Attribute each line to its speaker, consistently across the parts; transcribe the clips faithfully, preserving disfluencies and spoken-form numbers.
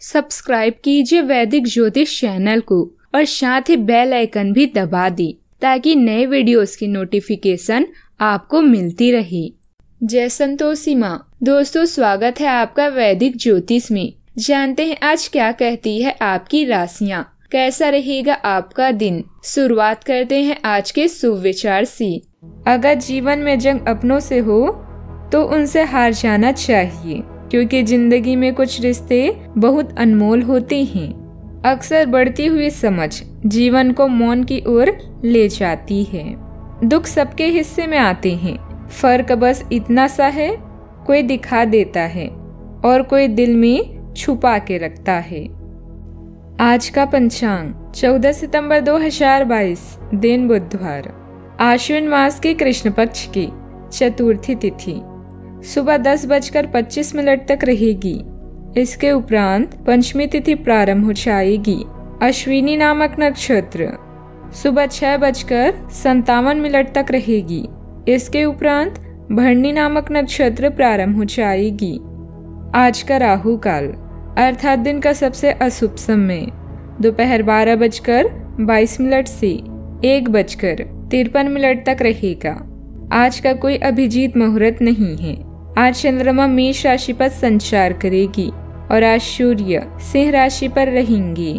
Speaker 1: Subscribe कीजिए वैदिक ज्योतिष चैनल को और साथ ही बेल आइकन भी दबा दी ताकि नए वीडियोस की नोटिफिकेशन आपको मिलती रहे। जय संतोषी माँ। दोस्तों, स्वागत है आपका वैदिक ज्योतिष में। जानते हैं आज क्या कहती है आपकी राशियाँ, कैसा रहेगा आपका दिन। शुरुआत करते हैं आज के शुभ विचार से। अगर जीवन में जंग अपनों से हो तो उनसे हार जाना चाहिए, क्योंकि जिंदगी में कुछ रिश्ते बहुत अनमोल होते हैं। अक्सर बढ़ती हुई समझ जीवन को मौन की ओर ले जाती है। दुख सबके हिस्से में आते हैं, फर्क बस इतना सा है, कोई दिखा देता है और कोई दिल में छुपा के रखता है। आज का पंचांग चौदह सितंबर दो हजार बाईस, दिन बुधवार, आश्विन मास के कृष्ण पक्ष की चतुर्थी तिथि सुबह दस बजकर पच्चीस मिनट तक रहेगी। इसके उपरांत पंचमी तिथि प्रारंभ हो जाएगी। अश्विनी नामक नक्षत्र सुबह छह बजकर संतावन मिनट तक रहेगी। इसके उपरांत भरणी नामक नक्षत्र प्रारंभ हो जाएगी। आज का राहु काल अर्थात दिन का सबसे अशुभ समय दोपहर बारह बजकर बाईस मिनट से एक बजकर तिरपन मिनट तक रहेगा। आज का कोई अभिजीत मुहूर्त नहीं है। आज चंद्रमा मेष राशि पर संचार करेगी और आज सूर्य सिंह राशि पर रहेंगे।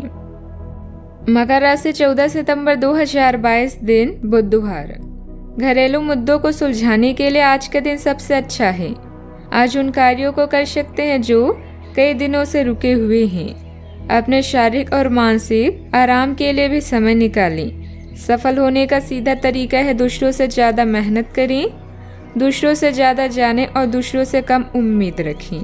Speaker 1: मकर राशि चौदह सितंबर दो हजार बाईस, दिन बुधवार, घरेलू मुद्दों को सुलझाने के लिए आज का दिन सबसे अच्छा है। आज उन कार्यों को कर सकते हैं जो कई दिनों से रुके हुए हैं। अपने शारीरिक और मानसिक आराम के लिए भी समय निकालें। सफल होने का सीधा तरीका है दूसरों से ज्यादा मेहनत करें, दूसरों से ज्यादा जानें और दूसरों से कम उम्मीद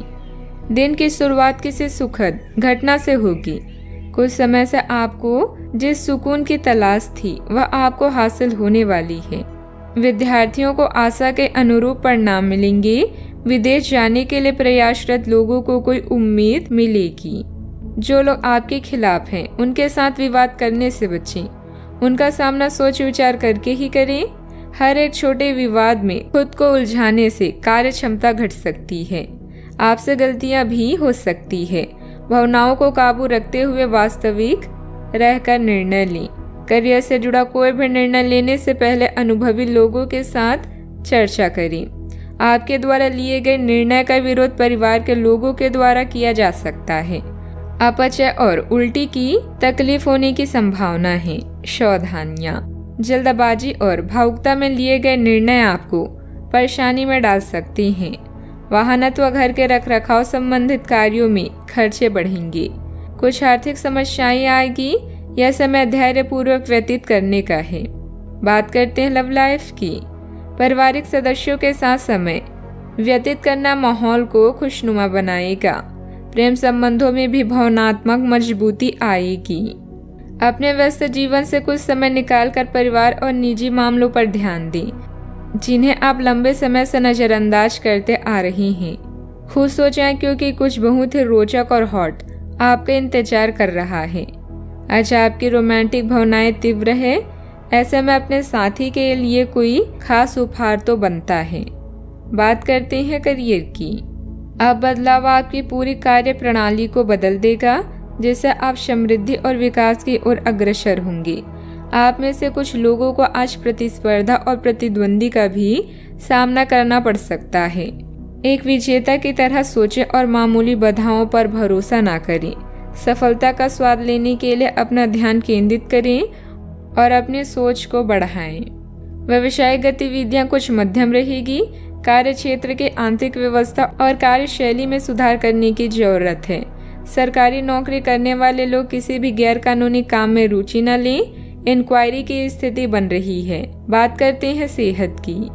Speaker 1: रखें। दिन की शुरुआत किसी सुखद घटना से होगी। कुछ समय से आपको जिस सुकून की तलाश थी वह आपको हासिल होने वाली है। विद्यार्थियों को आशा के अनुरूप परिणाम मिलेंगे। विदेश जाने के लिए प्रयासरत लोगों को कोई उम्मीद मिलेगी। जो लोग आपके खिलाफ हैं उनके साथ विवाद करने से बचें। उनका सामना सोच विचार करके ही करें। हर एक छोटे विवाद में खुद को उलझाने से कार्य क्षमता घट सकती है। आपसे गलतियां भी हो सकती है। भावनाओं को काबू रखते हुए वास्तविक रहकर निर्णय लें। करियर से जुड़ा कोई भी निर्णय लेने से पहले अनुभवी लोगों के साथ चर्चा करें। आपके द्वारा लिए गए निर्णय का विरोध परिवार के लोगों के द्वारा किया जा सकता है। अपचय और उल्टी की तकलीफ होने की संभावना है। सावधानियां, जल्दबाजी और भावुकता में लिए गए निर्णय आपको परेशानी में डाल सकते हैं। वाहन अथवा घर के रखरखाव संबंधित कार्यों में खर्चे बढ़ेंगे। कुछ आर्थिक समस्याएं आएगी। यह समय धैर्य पूर्वक व्यतीत करने का है। बात करते हैं लव लाइफ की। पारिवारिक सदस्यों के साथ समय व्यतीत करना माहौल को खुशनुमा बनाएगा। प्रेम संबंधों में भी भावनात्मक मजबूती आएगी। अपने व्यस्त जीवन से कुछ समय निकालकर परिवार और निजी मामलों पर ध्यान दें, जिन्हें आप लंबे समय से नजरअंदाज करते आ रहे हैं। खुश हो जाएं क्योंकि कुछ बहुत ही रोचक और हॉट आपका इंतजार कर रहा है। आज आपकी रोमांटिक भावनाएं तीव्र है। ऐसे में अपने साथी के लिए कोई खास उपहार तो बनता है। बात करते हैं करियर की। अब बदलाव आपकी पूरी कार्य प्रणाली को बदल देगा, जिससे आप समृद्धि और विकास की ओर अग्रसर होंगे। आप में से कुछ लोगों को आज प्रतिस्पर्धा और प्रतिद्वंदी का भी सामना करना पड़ सकता है। एक विजेता की तरह सोचें और मामूली बाधाओं पर भरोसा ना करें। सफलता का स्वाद लेने के लिए अपना ध्यान केंद्रित करें और अपनी सोच को बढ़ाएं। व्यवसायिक गतिविधियां कुछ मध्यम रहेगी। कार्य क्षेत्र के आंतरिक व्यवस्था और कार्यशैली में सुधार करने की जरूरत है। सरकारी नौकरी करने वाले लोग किसी भी गैर कानूनी काम में रुचि न लें। इंक्वायरी की स्थिति बन रही है। बात करते हैं सेहत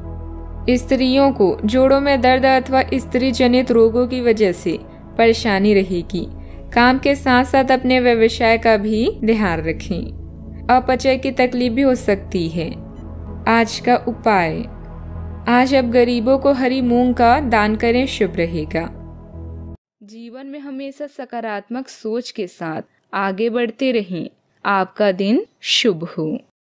Speaker 1: की। स्त्रियों को जोड़ों में दर्द अथवा स्त्री जनित रोगों की वजह से परेशानी रहेगी। काम के साथ साथ अपने व्यवसाय का भी ध्यान रखें। अपचय की तकलीफ भी हो सकती है। आज का उपाय, आज अब गरीबों को हरी मूंग का दान करें, शुभ रहेगा। जीवन में हमेशा सकारात्मक सोच के साथ आगे बढ़ते रहें। आपका दिन शुभ हो।